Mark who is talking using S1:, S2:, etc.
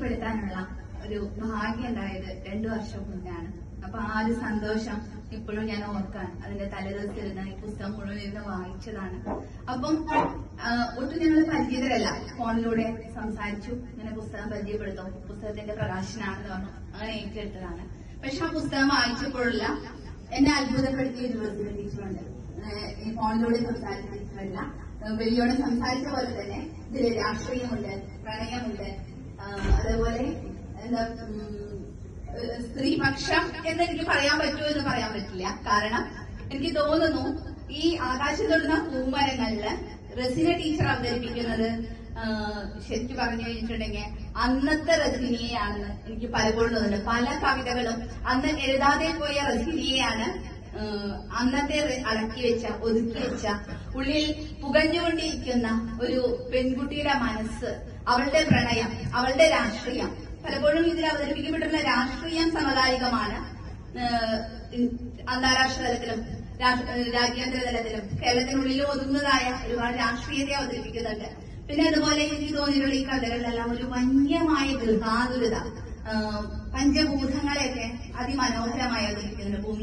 S1: പരിചയപ്പെടുത്താനുള്ള ഒരു ഭാഗ്യം ഉണ്ടായത് 2 വർഷം മുന്നാണ്. അപ്പൊ ആ ഒരു സന്തോഷം ഇപ്പോഴും ഞാൻ ഓർക്കാണ്. അതിന്റെ തലേദിവസം ഇരുന്ന് ഈ പുസ്തകം മുഴുവൻ ഇരുന്ന് വായിച്ചതാണ്. അപ്പം ഒട്ടും ഞങ്ങൾ പരിചിതരല്ല. ഫോണിലൂടെ സംസാരിച്ചു, ഇങ്ങനെ പുസ്തകം പരിചയപ്പെടുത്തും, പുസ്തകത്തിന്റെ പ്രകാശനാണെന്ന് പറഞ്ഞു, അങ്ങനെ ഏറ്റെടുത്തതാണ്. പക്ഷെ ആ പുസ്തകം വായിച്ചപ്പോഴുള്ള എന്നെ അത്ഭുതപ്പെടുത്തിയ ഒരു ടീച്ചറുണ്ട്. ഈ ഫോണിലൂടെ സംസാരിച്ചിട്ടില്ല, വെളിയോടെ സംസാരിച്ച പോലെ തന്നെ ഇതിൽ രാഷ്ട്രീയമുണ്ട്, പ്രണയമുണ്ട്, അതേപോലെ എന്താ സ്ത്രീപക്ഷം എന്ന് എനിക്ക് പറയാൻ പറ്റുമോ എന്ന് പറയാൻ പറ്റില്ല. കാരണം എനിക്ക് തോന്നുന്നു ഈ ആകാശം തൊടുന്ന പൂമരങ്ങളില് റസിന ടീച്ചർ അവതരിപ്പിക്കുന്നത് ശരിക്കും പറഞ്ഞു കഴിഞ്ഞിട്ടുണ്ടെങ്കിൽ അന്നത്തെ റസിനിയെയാണെന്ന് എനിക്ക് പലപ്പോഴും തോന്നുന്നുണ്ട്. പല കവിതകളും അന്ന് എഴുതാതെ പോയ റസിനിയെയാണ് അന്നത്തെ അടക്കി വെച്ച, ഒതുക്കി വെച്ച, ഉള്ളിൽ പുകഞ്ഞുകൊണ്ടിരിക്കുന്ന ഒരു പെൺകുട്ടിയുടെ മനസ്സ്, അവളുടെ പ്രണയം, അവളുടെ രാഷ്ട്രീയം. പലപ്പോഴും ഇതിൽ അവതരിപ്പിക്കപ്പെട്ടുള്ള രാഷ്ട്രീയം സമകാലികമാണ്. അന്താരാഷ്ട്ര തലത്തിലും രാജ്യാന്തര തലത്തിലും കേരളത്തിനുള്ളിൽ ഒതുങ്ങുന്നതായ ഒരുപാട് രാഷ്ട്രീയത്തെ അവതരിപ്പിക്കുന്നുണ്ട്. പിന്നെ അതുപോലെ എനിക്ക് തോന്നിയിട്ടുള്ള ഈ കഥകളിലെല്ലാം ഒരു വന്യമായ ഗൃഹാതുരത, പഞ്ചഭൂതങ്ങളെയൊക്കെ അതിമനോഹരമായി അവതരിപ്പിക്കുന്നുണ്ട്.